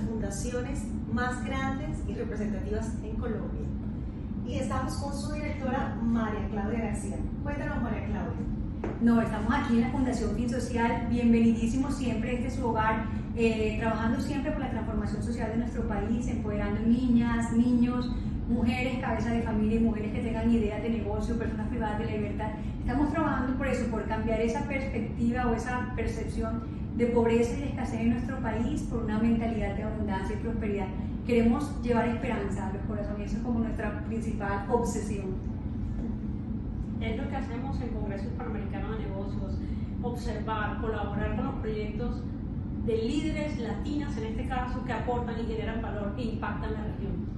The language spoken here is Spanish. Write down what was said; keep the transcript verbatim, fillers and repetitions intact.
fundaciones más grandes y representativas en Colombia. Y estamos con su directora, María Claudia García. Cuéntanos, María Claudia. No, estamos aquí en la Fundación Fin Social, bienvenidísimos siempre, este es su hogar, eh, trabajando siempre por la transformación social de nuestro país, empoderando niñas, niños, mujeres, cabezas de familia y mujeres que tengan ideas de negocio, personas privadas de la libertad. Estamos trabajando por eso, por cambiar esa perspectiva o esa percepción de pobreza y de escasez en nuestro país por una mentalidad de abundancia y prosperidad. Queremos llevar esperanza a los corazones, eso es como nuestra principal obsesión. Es lo que hacemos en Congreso Hispanoamericano de Negocios, observar, colaborar con los proyectos de líderes latinas, en este caso, que aportan y generan valor e impactan la región.